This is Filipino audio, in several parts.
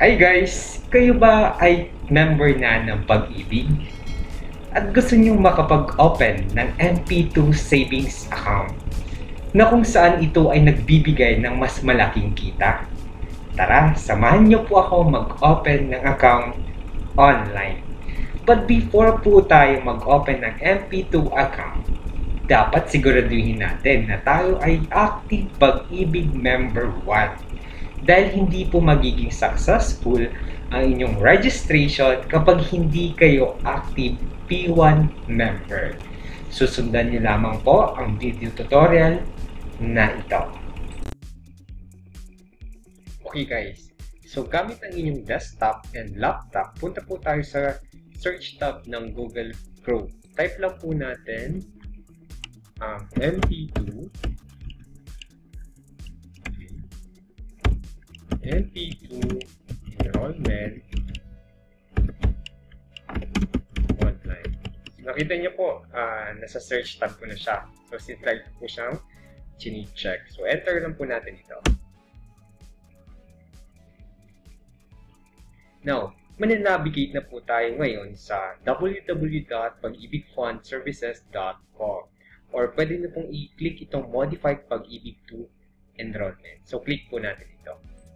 Hi guys! Kayo ba ay member na ng Pagibig? At gusto nyo makapag-open ng MP2 Savings Account na kung saan ito ay nagbibigay ng mas malaking kita? Tara, samahan nyo po ako mag-open ng account online. But before po tayo mag-open ng MP2 account, dapat siguraduhin natin na tayo ay active Pagibig Member 1. Dahil hindi po magiging successful ang inyong registration kapag hindi kayo active P1 member. Susundan niyo lamang po ang video tutorial na ito. Okay guys, so gamit ang inyong desktop and laptop, punta po tayo sa search tab ng Google Chrome. Type lang po natin ang MP2 enrollment online. Nakita niyo po, nasa search tab ko na siya. So, since po siyang chine-check. So, enter lang po natin ito. Now, mananavigate na po tayo ngayon sa www.pagibigfundservices.com or pwede na pong i-click itong Modified Pagibig II enrollment. So, click po natin ito.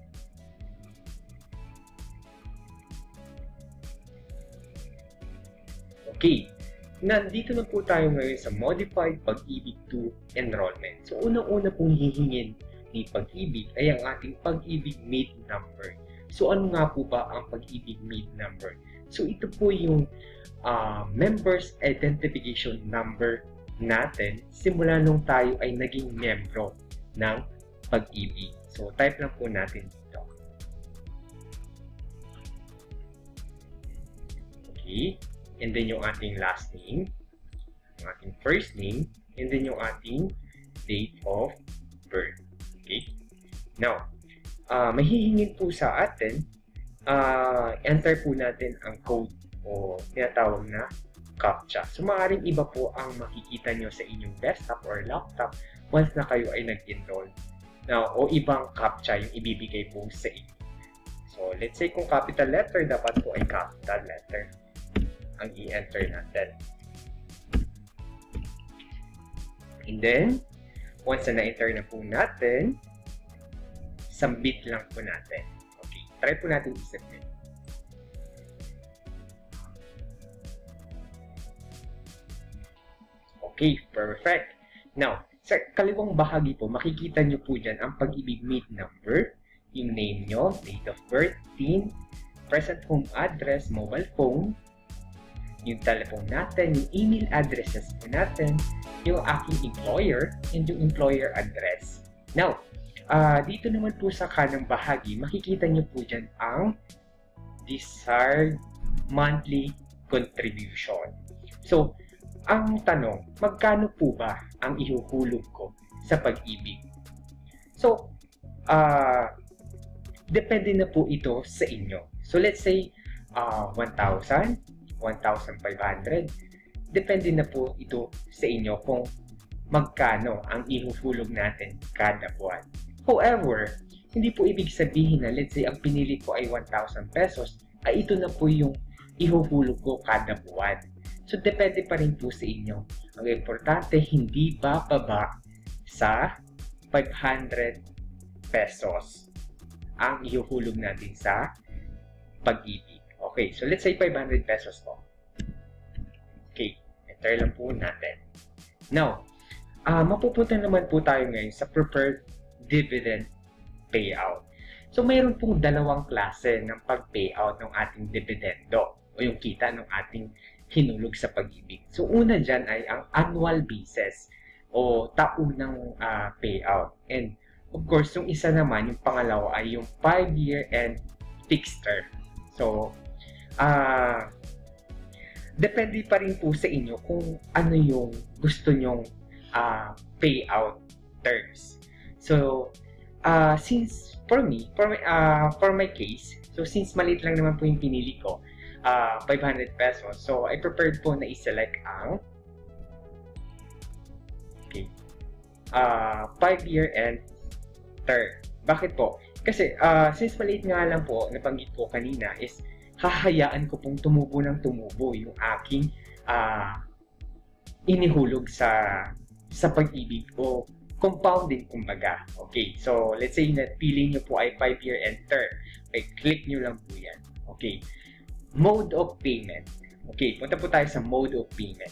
Okay, nandito na po tayo ngayon sa Modified Pagibig II enrollment. So, unang-una pong hihingin ni Pagibig ay ang ating Pagibig Made Number. So, ano nga po ba ang Pagibig Made Number? So, ito po yung Members Identification Number natin simula nung tayo ay naging membro ng Pagibig. So, type lang po natin dito. Okay. And then yung ating last name, yung ating first name, and then yung ating date of birth. Okay? Now, mahihingin po sa atin, enter po natin ang code o tinatawag na CAPTCHA. So, maaaring iba po ang makikita nyo sa inyong desktop or laptop once na kayo ay nag-enroll. Now, o ibang CAPTCHA yung ibibigay po sa inyo. So, let's say kung capital letter, dapat po ay capital letter ang i-enter natin. And then, once na na-enter na po natin, submit lang po natin. Okay, try po natin i-submit. Okay, perfect. Now, sa kaliwang bahagi po, makikita nyo po dyan ang Pagibig Made Number, yung name nyo, date of birth, PIN, present home address, mobile phone, yung telephone natin, yung email addresses po natin, yung aking employer, and yung employer address. Now, dito naman po sa kanang bahagi, makikita nyo po dyan ang desired monthly contribution. So, ang tanong, magkano po ba ang ihuhulog ko sa Pag-ibig? So, depende na po ito sa inyo. So, let's say, 1,000, 1,500. Depende na po ito sa inyo kung magkano ang ihuhulog natin kada buwan. However, hindi po ibig sabihin na let's say ang pinili ko ay 1,000 pesos, ay ito na po yung ihuhulog ko kada buwan. So, depende pa rin po sa inyo. Ang importante, hindi bababa sa 500 pesos ang ihuhulog natin sa Pag-ibig. Okay, so let's say 500 pesos po. Okay, enter lang po natin. Now, mapupunta naman po tayo ngayon sa preferred dividend payout. So, mayroon pong dalawang klase ng pag-payout ng ating dividendo o yung kita ng ating hinulog sa Pag-ibig. So, una dyan ay ang annual basis o taunang payout. And, of course, yung isa naman, yung pangalawa ay yung 5-year and fixed term. So, depende pa rin po sa inyo kung ano yung gusto nyong payout terms. So, since for my case, so since maliit lang naman po yung pinili ko, 500 pesos. So, I prepared po na i-select ang 5-year and term. Bakit po? Kasi since maliit nga lang po, nabanggit ko kanina, is hahayaan ko pong tumubo ng tumubo yung aking inihulog sa pag-ibig o compounding kumbaga. Okay, so let's say na pili nyo po ay 5-year and term. Okay, click nyo lang po yan. Okay, mode of payment. Okay, punta po tayo sa mode of payment.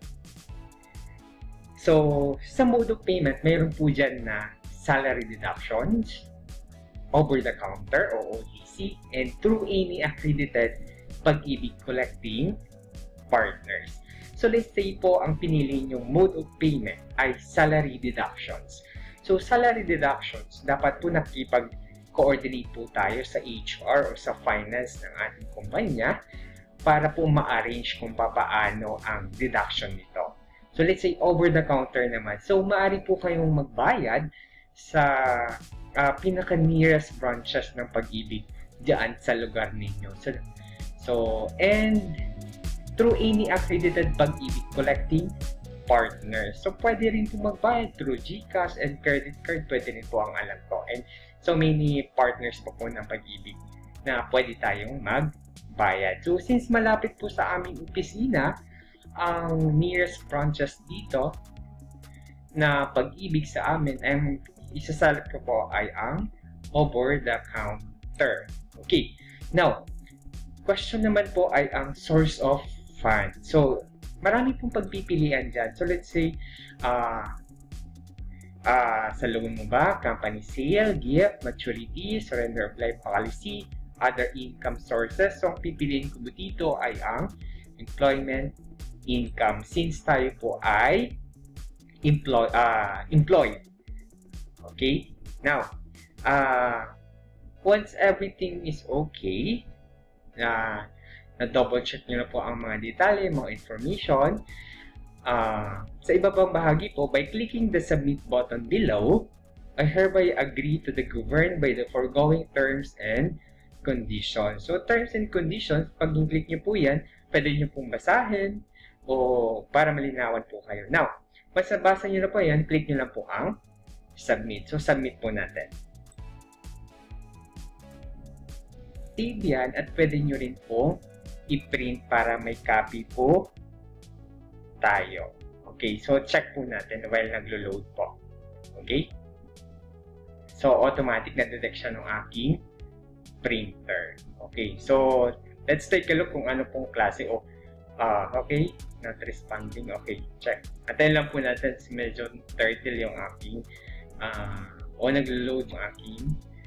So, sa mode of payment, mayroon po dyan na salary deductions, over the counter o OTC, and through any accredited pag-ibig collecting partners. So let's say po ang pinili nyong mode of payment ay salary deductions. So salary deductions, dapat po nakipag-coordinate po tayo sa HR o sa finance ng ating kumpanya para po ma-arrange kung paano ang deduction nito. So let's say over the counter naman. So maaari po kayong magbayad sa pinaka-nearest branches ng Pag-ibig diyan sa lugar ninyo. So and through any accredited Pag-ibig collecting partners. So pwede rin po magbayad through GCash and credit card. Pwede rin po ang alam ko. And so many partners po ng Pag-ibig na pwede tayong magbayad. So since malapit po sa aming opisina, ang nearest branches dito na Pag-ibig sa amin, ang isasalat ko po ay ang over the counter. Okay. Now, question naman po ay ang source of fund. So, marami pong pagpipilian dyan. So, let's say, sa loan mo ba, company sale, gift, maturity, surrender of life policy, other income sources. So, ang pipiliin ko dito ay ang employment income. Since tayo po ay employed. Okay? Now, once everything is okay, na-double check nyo na po ang mga detalye, mga information, sa iba pang bahagi po, by clicking the submit button below, I hereby agree to the governed by the foregoing terms and conditions. So, terms and conditions, pag click nyo po yan, pwede nyo pong basahin o para malinawan po kayo. Now, once nabasa nyo na po yan, click nyo lang po ang submit. So, submit po natin. Save yan at pwede nyo rin po i-print para may copy po tayo. Okay, so check po natin while naglo-load po. Okay? So, automatic na detect siya ng aking printer. Okay, so let's take a look kung ano pong klase o okay, not responding. Okay, check. Antayin lang po natin, medyo turtle yung aking naglo-load yung aking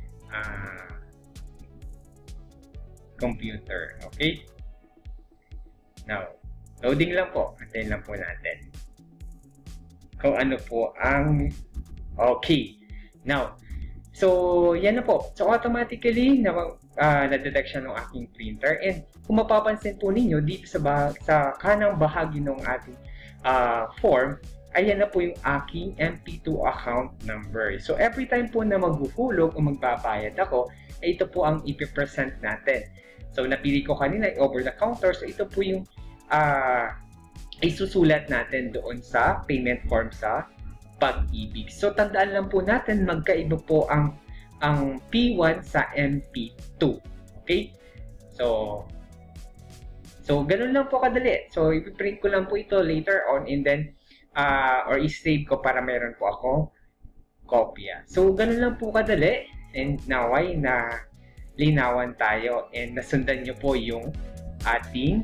computer. Okay? Now, loading lang po. Antayin lang po natin kung ano po ang okay. Now, so yan na po. So automatically na-detect siya ng aking printer, and kung mapapansin po ninyo dito sa kanang bahagi ng ating form, ayan na po yung aking MP2 account number. So every time po na maghuhulog o magbabayad ako, ito po ang ipipresent natin. So napili ko kanina over the counter, so ito po yung isusulat natin doon sa payment form sa Pag-ibig. So tandaan lang po natin, magkaiba po ang P1 sa MP2. Okay? So ganun lang po kadali. So ipiprint ko lang po ito later on, and then or i-save ko para meron po akong kopya. So ganun lang po kadali, and naway na linawan tayo and nasundan nyo po yung ating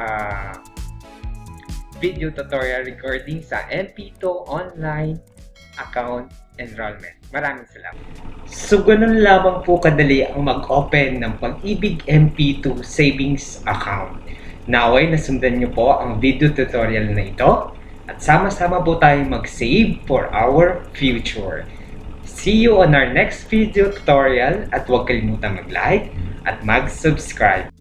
video tutorial recording sa MP2 online account enrollment. Maraming salamat. So, ganun lamang po kadali ang mag-open ng Pagibig MP2 Savings account. Naway nasundan nyo po ang video tutorial na ito at sama-sama po tayong mag-save for our future. See you on our next video tutorial at huwag kalimutan mag-like at mag-subscribe.